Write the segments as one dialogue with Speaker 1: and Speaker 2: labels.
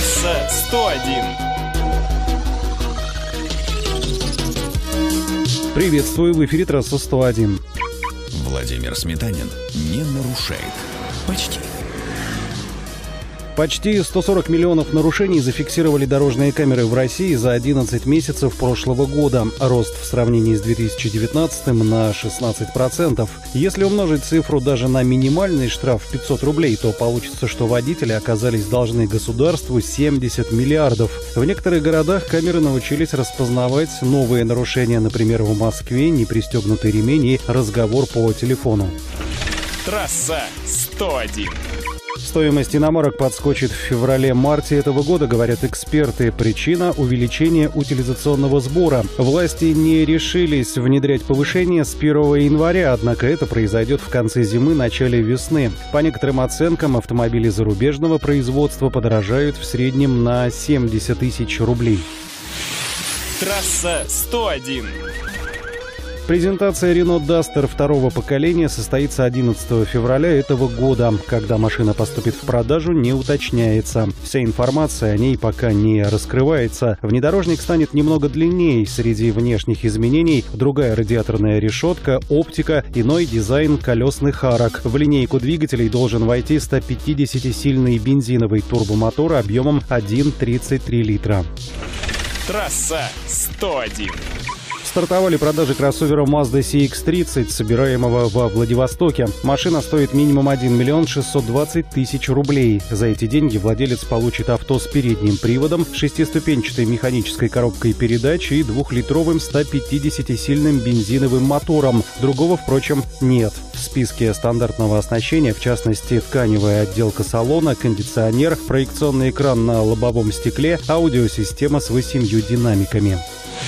Speaker 1: Трасса 101.
Speaker 2: Приветствую, в эфире трасса 101.
Speaker 3: Владимир Сметанин не нарушает. Почти.
Speaker 2: Почти 140 миллионов нарушений зафиксировали дорожные камеры в России за 11 месяцев прошлого года. Рост в сравнении с 2019 на 16%. Если умножить цифру даже на минимальный штраф в 500 рублей, то получится, что водители оказались должны государству 70 миллиардов. В некоторых городах камеры научились распознавать новые нарушения. Например, в Москве непристегнутый ремень и разговор по телефону.
Speaker 1: Трасса 101.
Speaker 2: Стоимость иномарок подскочит в феврале-марте этого года, говорят эксперты. Причина – увеличение утилизационного сбора. Власти не решились внедрять повышение с 1 января, однако это произойдет в конце зимы, начале весны. По некоторым оценкам, автомобили зарубежного производства подорожают в среднем на 70 тысяч рублей.
Speaker 1: Трасса 101.
Speaker 2: Презентация Renault Duster второго поколения состоится 11 февраля этого года. Когда машина поступит в продажу, не уточняется. Вся информация о ней пока не раскрывается. Внедорожник станет немного длиннее. Среди внешних изменений другая радиаторная решетка, оптика, иной дизайн колесных арок. В линейку двигателей должен войти 150-сильный бензиновый турбомотор объемом 1,33 литра.
Speaker 1: Трасса 101.
Speaker 2: Стартовали продажи кроссовера Mazda CX-30, собираемого во Владивостоке. Машина стоит минимум 1 миллион 620 тысяч рублей. За эти деньги владелец получит авто с передним приводом, 6-ступенчатой механической коробкой передач и 2-литровым 150-сильным бензиновым мотором. Другого, впрочем, нет. В списке стандартного оснащения, в частности, тканевая отделка салона, кондиционер, проекционный экран на лобовом стекле, аудиосистема с 8 динамиками.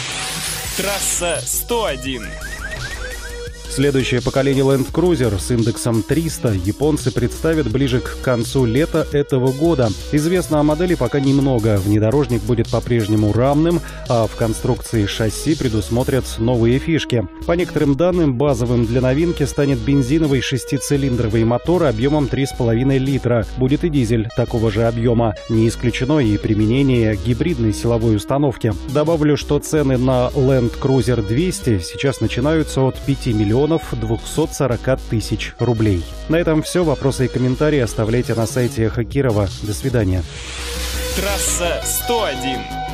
Speaker 1: Трасса 101.
Speaker 2: Следующее поколение Land Cruiser с индексом 300 японцы представят ближе к концу лета этого года. Известно о модели пока немного. Внедорожник будет по-прежнему рамным, а в конструкции шасси предусмотрят новые фишки. По некоторым данным, базовым для новинки станет бензиновый 6-цилиндровый мотор объемом 3,5 литра. Будет и дизель такого же объема. Не исключено и применение гибридной силовой установки. Добавлю, что цены на Land Cruiser 200 сейчас начинаются от 5 миллионов 240 тысяч рублей. На этом все. Вопросы и комментарии оставляйте на сайте Эхо Кирова. До свидания.
Speaker 1: Трасса 101.